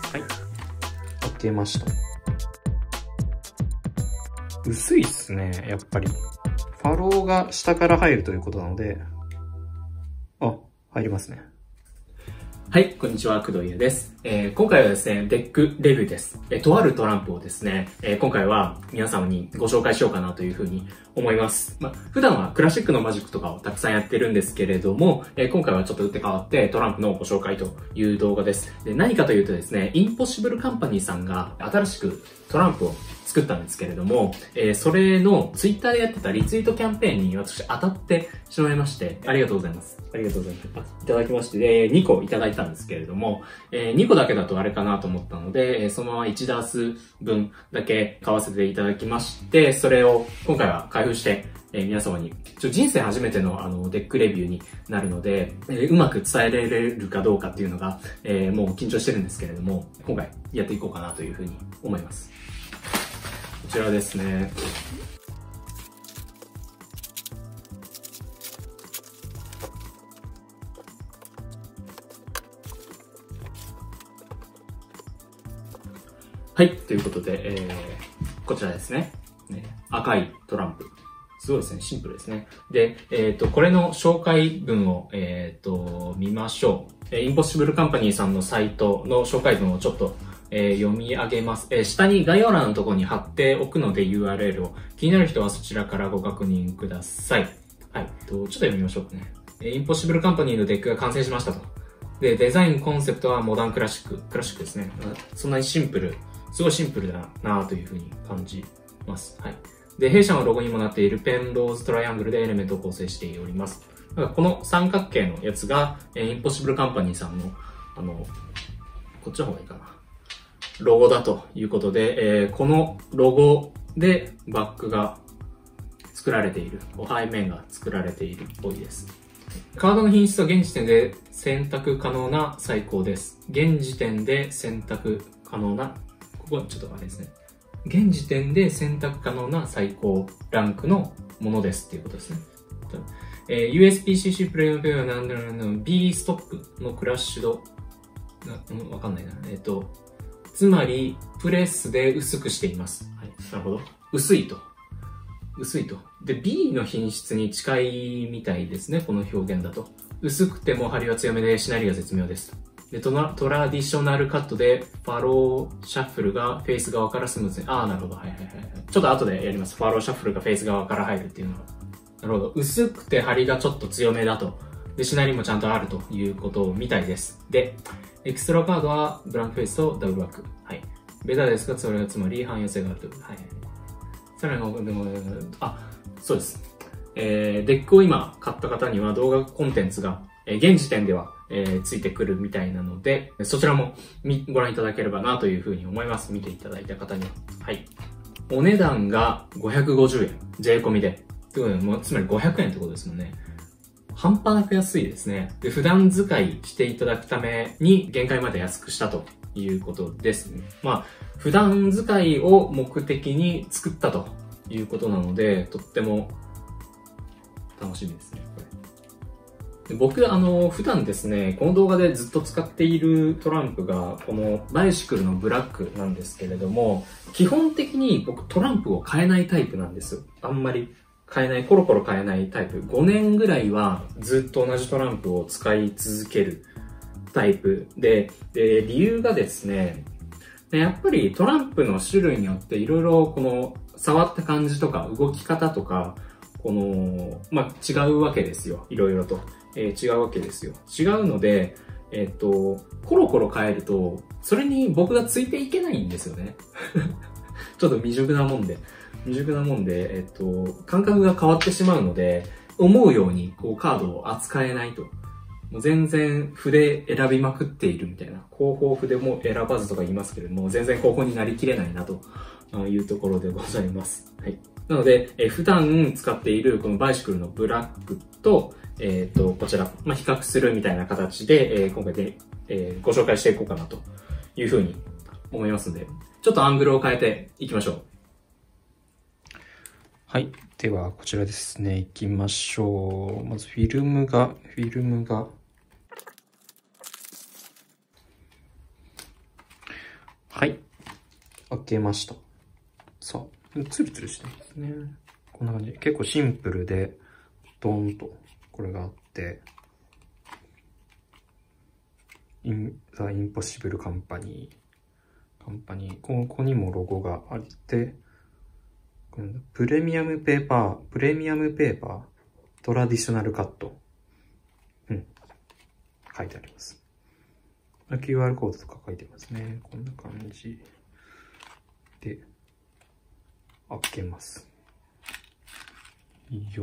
はい。開けました。薄いっすね、やっぱり。ファローが下から入るということなので、あ、入りますね。 はい、こんにちは、工藤優です。今回はですね、デックレビューです。とあるトランプをですね、今回は皆様にご紹介しようかなというふうに思います。普段はクラシックのマジックとかをたくさんやってるんですけれども、今回はちょっと打って変わってトランプのご紹介という動画です。で、何かというとですね、インポッシブルカンパニーさんが新しくトランプを作ったんですけれども、それのツイッターでやってたリツイートキャンペーンに私当たってしまいまして、ありがとうございます。ありがとうございます。いただきまして、2個いただいたんですけれども、2個だけだとあれかなと思ったので、そのまま1ダース分だけ買わせていただきまして、それを今回は開封して、皆様に、人生初めてのデックレビューになるので、うまく伝えられるかどうかっていうのが、もう緊張してるんですけれども、今回やっていこうかなというふうに思います。こちらですね。はい、ということで、こちらですね。赤いトランプ。すごいですね、シンプルですね。で、これの紹介文を、見ましょう。インポッシブルカンパニーさんのサイトの紹介文をちょっと、読み上げます。下に概要欄のところに貼っておくので URL を。気になる人はそちらからご確認ください。はい。ちょっと読みましょうかね。インポッシブルカンパニーのデックが完成しましたと。で、デザインコンセプトはモダンクラシック。クラシックですね。そんなにシンプル。すごいシンプルだなというふうに感じます。はい。で、弊社のロゴにもなっているペンローズトライアングルでエレメントを構成しております。だからこの三角形のやつが、インポッシブルカンパニーさんの、こっちの方がいいかな。ロゴだということで、このロゴでバッグが作られている、背面が作られているっぽいです。カードの品質は現時点で選択可能な最高です。現時点で選択可能な、ここはちょっとあれですね。現時点で選択可能な最高ランクのものですっていうことですね。USPCC プレイのペアの B ストップのクラッシュド、わかんないな。つまり、プレスで薄くしています。はい。なるほど。薄いと。薄いと。で、B の品質に近いみたいですね。この表現だと。薄くても張りは強めで、しなりが絶妙です。で、トラディショナルカットで、ファローシャッフルがフェイス側からスムーズに。なるほど。はいはいはい。ちょっと後でやります。ファローシャッフルがフェイス側から入るっていうのは。なるほど。薄くて張りがちょっと強めだと。で、しなりもちゃんとあるということみたいです。で、エクストラカードはブランクフェイスとダブルワーク。はい。ベタですが、それはつまり汎用性があると。はい。さらに、そうです。デックを今買った方には動画コンテンツが、現時点では、ついてくるみたいなので、そちらもご覧いただければなというふうに思います。見ていただいた方には。はい。お値段が550円。税込みで。つまり500円ってことですもんね。半端なく安いですね。で、普段使いしていただくために限界まで安くしたということですね。普段使いを目的に作ったということなので、とっても楽しみですね。で僕、普段ですね、この動画でずっと使っているトランプが、このバイシクルのブラックなんですけれども、基本的に僕トランプを変えないタイプなんですよ。あんまり変えない、コロコロ変えないタイプ。5年ぐらいはずっと同じトランプを使い続けるタイプで、理由がですね、やっぱりトランプの種類によっていろいろこの触った感じとか動き方とか、違うわけですよ。いろいろと。違うわけですよ。違うので、コロコロ変えると、それに僕がついていけないんですよね。ちょっと未熟なもんで、感覚が変わってしまうので、思うようにカードを扱えないと。もう全然筆選びまくっているみたいな。後方筆も選ばずとか言いますけれども、全然後方になりきれないなというところでございます。はい。なので、普段使っているこのバイシクルのブラックと、こちら、比較するみたいな形で、今回で、ご紹介していこうかなというふうに思いますので、ちょっとアングルを変えていきましょう。 はい。では、こちらですね。行きましょう。まず、フィルムが、 はい。開けました。さあ、ツルツルしてますね。こんな感じ。結構シンプルで、ドーンとこれがあって、ザ・インポッシブル・カンパニー。ここにもロゴがあって、プレミアムペーパー、トラディショナルカット。書いてあります。QR コードとか書いてますね。こんな感じで、開けます。よ。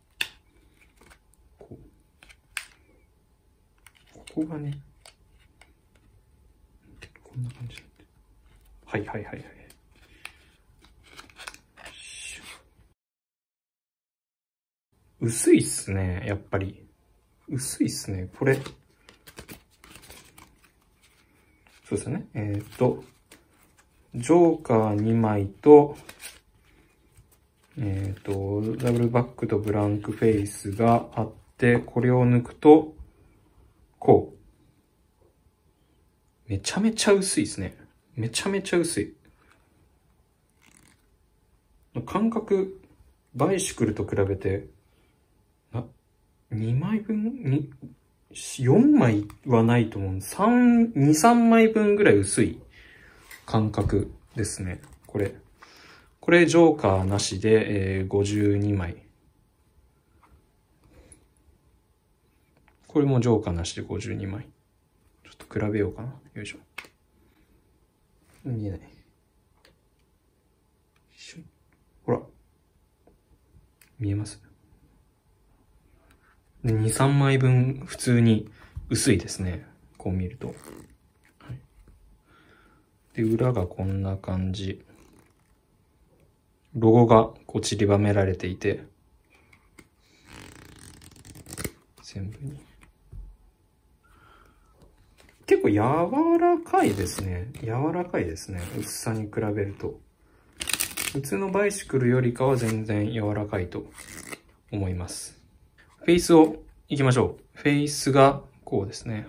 ここがね、こんな感じ。はい。薄いっすね、やっぱり。薄いっすね、これ。そうですね。ジョーカー2枚と、ダブルバックとブランクフェイスがあって、これを抜くと、こう。めちゃめちゃ薄いですね。めちゃめちゃ薄い。感覚、バイシクルと比べて、2枚分4枚はないと思う。2、3枚分ぐらい薄い感覚ですね。これジョーカーなしで、52枚。これもジョーカーなしで52枚。ちょっと比べようかな。よいしょ。見えない。ほら。見えます？で、2、3枚分普通に薄いですね。こう見ると。はい、で、裏がこんな感じ。ロゴがこう散りばめられていて、全部に。結構柔らかいですね。薄さに比べると。普通のバイシクルよりかは全然柔らかいと思います。フェイスを行きましょう。フェイスがこうですね。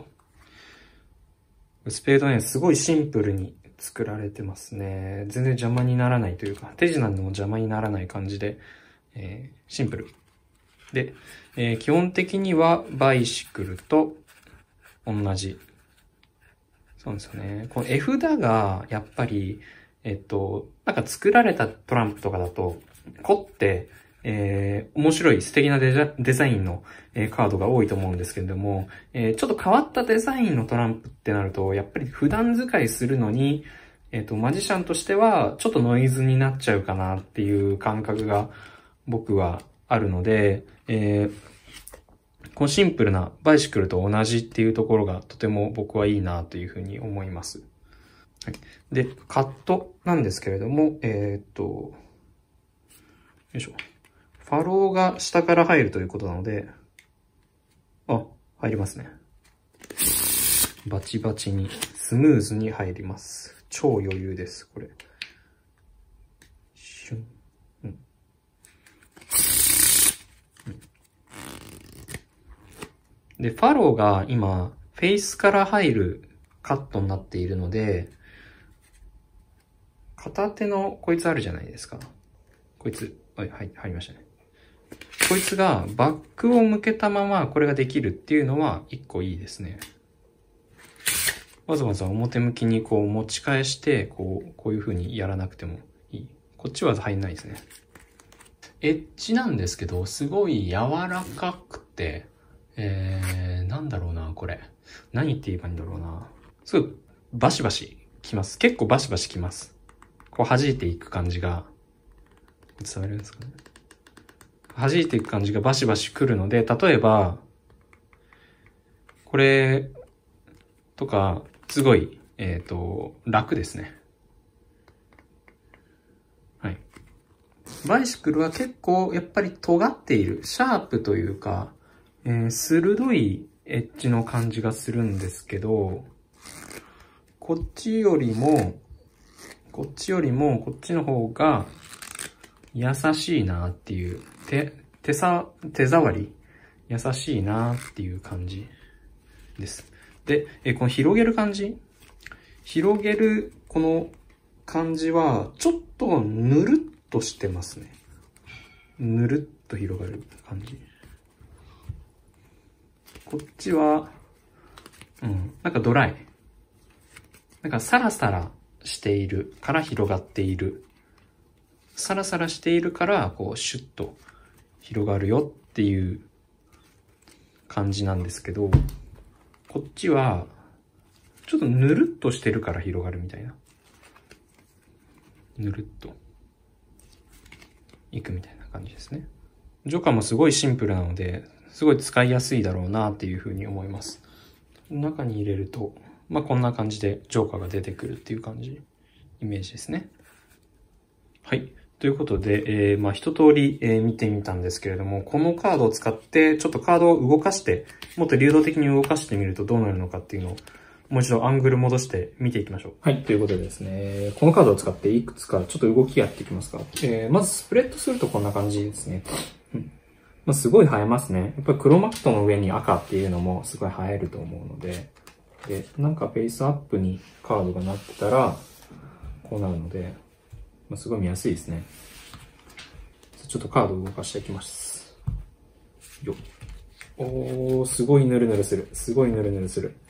スペードね、すごいシンプルに作られてますね。全然邪魔にならないというか、手品でも邪魔にならない感じで、シンプル。で、基本的にはバイシクルと同じ。そうですよね。この絵札がやっぱり、なんか作られたトランプとかだと、凝って、面白い素敵なデザインの、カードが多いと思うんですけれども、ちょっと変わったデザインのトランプってなると、やっぱり普段使いするのに、マジシャンとしてはちょっとノイズになっちゃうかなっていう感覚が僕はあるので、このシンプルなバイシクルと同じっていうところがとても僕はいいなというふうに思います。はい、で、カットなんですけれども、よいしょ。ファローが下から入るということなので、入りますね。バチバチに、スムーズに入ります。超余裕です、これ。シュン。で、ファローが今、フェイスから入るカットになっているので、片手のこいつあるじゃないですか。こいつ、入りましたね。こいつがバックを向けたままこれができるっていうのは一個いいですね。わざわざ表向きにこう持ち返して、こういう風にやらなくてもいい。こっちは入んないですね。エッジなんですけど、すごい柔らかくて、なんだろうな、これ。何って言えばいいんだろうな。すごいバシバシきます。結構バシバシきます。こう弾いていく感じが、伝わるんですかね。弾いていく感じがバシバシ来るので、例えば、これとか、すごい、楽ですね。はい。バイシクルは結構、やっぱり尖っている、シャープというか、鋭いエッジの感じがするんですけど、こっちよりも、こっちの方が優しいなっていう、手触り、優しいなっていう感じです。で、この広げる感じ広げるこの感じは、ちょっとぬるっとしてますね。ぬるっと広がる感じ。こっちは、なんかドライ。なんかサラサラしているから広がっている。サラサラしているから、こう、シュッと広がるよっていう感じなんですけど、こっちは、ちょっとぬるっとしてるから広がるみたいな。ぬるっといくみたいな感じですね。ジョカもすごいシンプルなので、すごい使いやすいだろうなっていうふうに思います。中に入れると、こんな感じでジョーカーが出てくるっていう感じ、イメージですね。はい。ということで、一通り、見てみたんですけれども、このカードを使って、ちょっとカードを動かして、もっと流動的に動かしてみるとどうなるのかっていうのを、もう一度アングル戻して見ていきましょう。はい。ということでですね、このカードを使っていくつかちょっと動きやっていきますか。まずスプレッドするとこんな感じですね。すごい映えますね。やっぱり黒マットの上に赤っていうのもすごい映えると思うので、なんかフェイスアップにカードがなってたら、こうなるので、すごい見やすいですね。ちょっとカードを動かしていきます。よっ。おー、すごいヌルヌルする。すごいヌルヌルする。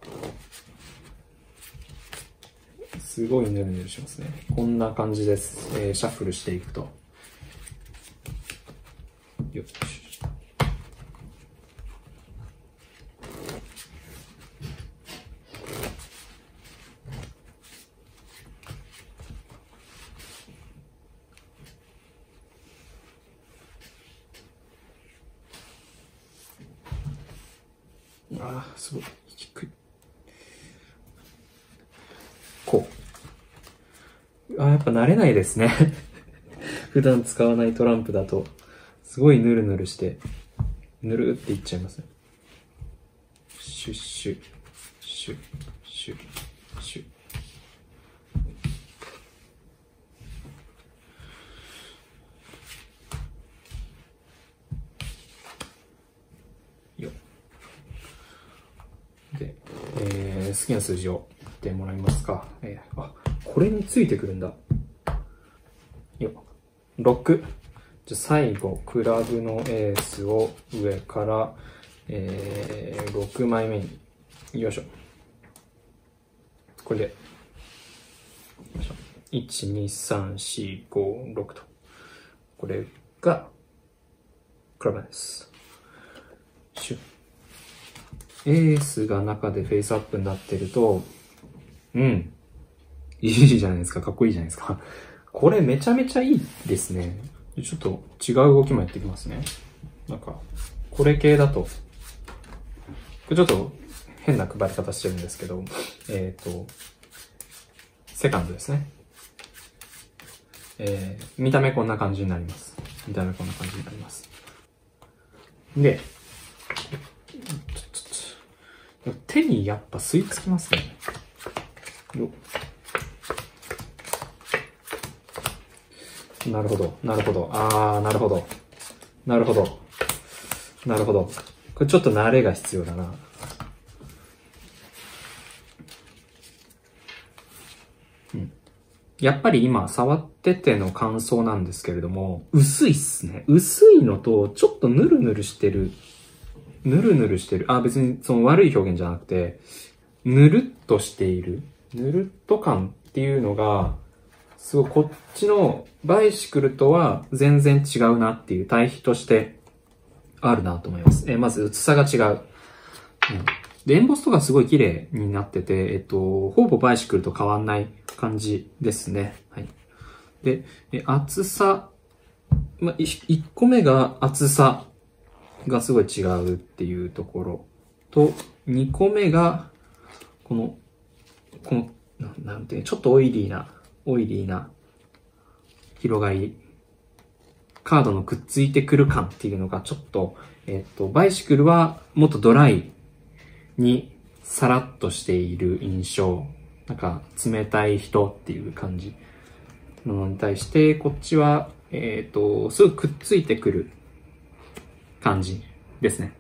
すごいヌルヌルしますね。こんな感じです。シャッフルしていくと。よっ。すごい。低い。こう。やっぱ慣れないですね。普段使わないトランプだと、すごいヌルヌルして、ヌルっていっちゃいますね。シュッシュ、シュッ、シュッ、シュッ。よっ。で、好きな数字を言ってもらえますか。これについてくるんだ。よっ。6。じゃ最後、クラブのエースを上から、6枚目に、よいしょ。これで、よいしょ。1、2、3、4、5、6と。これが、クラブです。シュッ。エースが中でフェイスアップになってると、いいじゃないですか。かっこいいじゃないですか。これめちゃめちゃいいですね。ちょっと違う動きもやっていきますね。なんか、これ系だと、これちょっと変な配り方してるんですけど、セカンドですね。見た目こんな感じになります。見た目こんな感じになります。で、手にやっぱ吸い付きますね。よっ。なるほど、なるほど。なるほど。なるほど。なるほど。これちょっと慣れが必要だな。やっぱり今触ってての感想なんですけれども、薄いっすね。薄いのと、ちょっとヌルヌルしてる。ヌルヌルしてる。別にその悪い表現じゃなくて、ぬるっとしている。ぬるっと感っていうのが、すごいこっちのバイシクルとは全然違うなっていう対比としてあるなと思います。まず薄さが違う。で、エンボスとかすごい綺麗になってて、ほぼバイシクルと変わんない感じですね。はい。で、厚さ、1個目が厚さがすごい違うっていうところと、2個目が、この、なんていう、ちょっとオイリーな広がり、カードのくっついてくる感っていうのがちょっと、バイシクルはもっとドライにさらっとしている印象。なんか冷たい人っていう感じなのに対して、こっちは、すごいくっついてくる感じですね。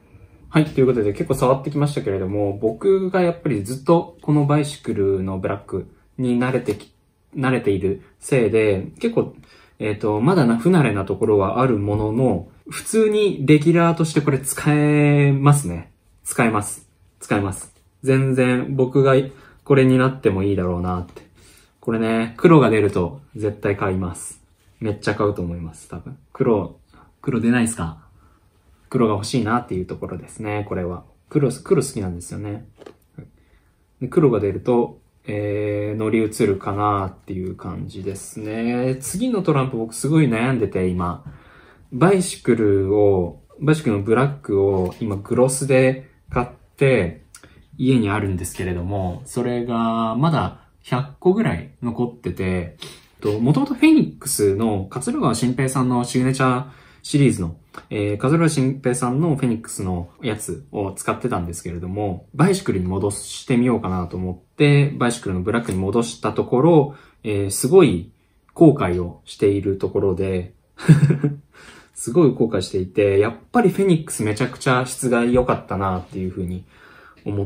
はい。ということで結構触ってきましたけれども、僕がやっぱりずっとこのバイシクルのブラックに慣れているせいで、結構、まだ不慣れなところはあるものの、普通にレギュラーとしてこれ使えますね。使えます。全然僕がこれになってもいいだろうなって。これね、黒が出ると絶対買います。めっちゃ買うと思います、多分。黒出ないですか？黒が欲しいなっていうところですね、これは。黒好きなんですよね。で黒が出ると、乗り移るかなっていう感じですね。次のトランプ僕すごい悩んでて今、バイシクルのブラックを今グロスで買って家にあるんですけれども、それがまだ100個ぐらい残ってて、もともとフェニックスの桂川新平さんのシグネチャーシリーズの桂川新平さんのフェニックスのやつを使ってたんですけれども、バイシクルに戻してみようかなと思って、バイシクルのブラックに戻したところ、すごい後悔をしているところで、すごい後悔していて、やっぱりフェニックスめちゃくちゃ質が良かったなっていうふうに思って、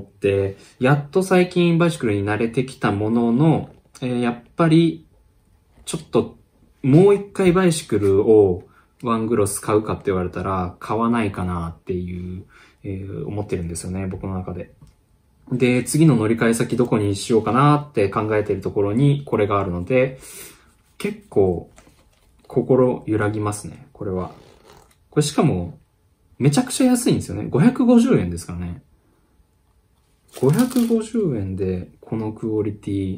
やっと最近バイシクルに慣れてきたものの、やっぱりちょっともう一回バイシクルをワングロス買うかって言われたら買わないかなっていう、思ってるんですよね、僕の中で。で、次の乗り換え先どこにしようかなって考えているところにこれがあるので、結構心揺らぎますね、これは。これしかもめちゃくちゃ安いんですよね。550円ですからね。550円でこのクオリティ、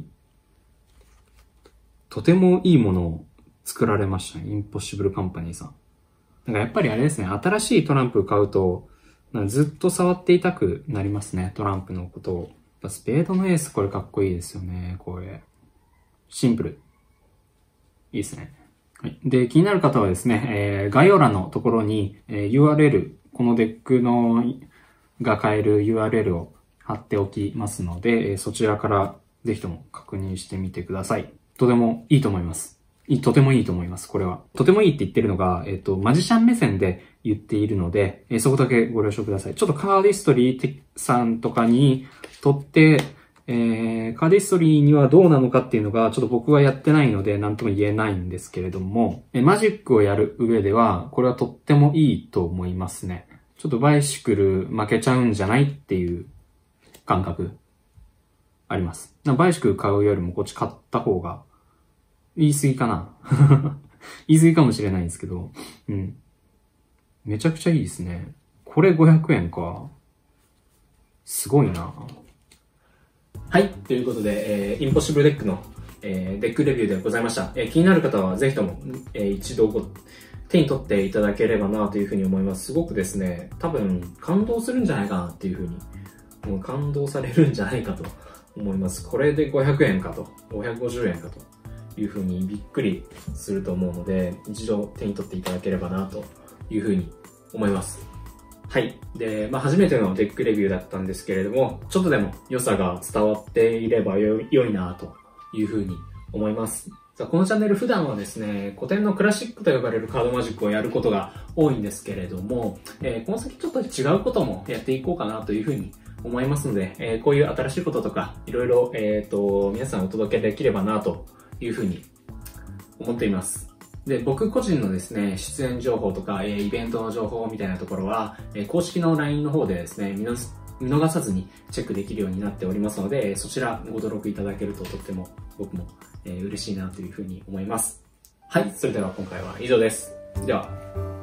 とてもいいものを作られましたね。インポッシブルカンパニーさん。なんかやっぱりあれですね、新しいトランプ買うと、ずっと触っていたくなりますね、トランプのことを。スペードのエースこれかっこいいですよね、これ。シンプル。いいですね。はい。で、気になる方はですね、概要欄のところに、URL、このデックが買える URL を貼っておきますので、そちらからぜひとも確認してみてください。とてもいいと思います。とてもいいと思います、これは。とてもいいって言ってるのが、マジシャン目線で言っているので、そこだけご了承ください。ちょっとカーディストリーさんとかにとって、カーディストリーにはどうなのかっていうのが、ちょっと僕はやってないので、なんとも言えないんですけれども、マジックをやる上では、これはとってもいいと思いますね。ちょっとバイシクル負けちゃうんじゃないっていう感覚、あります。バイシクル買うよりもこっち買った方が、言い過ぎかな言い過ぎかもしれないんですけど、うん。めちゃくちゃいいですね。これ500円か。すごいな。はい。ということで、インポッシブルデックの、デックレビューでございました。気になる方はぜひとも、一度手に取っていただければなというふうに思います。すごくですね、多分感動するんじゃないかなっていうふうに、もう感動されるんじゃないかと思います。これで500円かと、550円かと。いうふうにびっくりすると思うので、一度手に取っていただければなというふうに思います。はい。で、初めてのデックレビューだったんですけれども、ちょっとでも良さが伝わっていれば良いなというふうに思います。さあ、このチャンネル普段はですね、古典のクラシックと呼ばれるカードマジックをやることが多いんですけれども、この先ちょっと違うこともやっていこうかなというふうに思いますので、こういう新しいこととか、いろいろ、皆さんお届けできればなというふうに思っています。で、僕個人のですね、出演情報とか、イベントの情報みたいなところは、公式の LINE の方でですね、見逃さずにチェックできるようになっておりますので、そちらご登録いただけるととっても僕も、嬉しいなというふうに思います。はい、それでは今回は以上です。では。